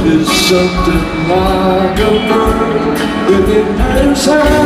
Love is something like a bird within her side.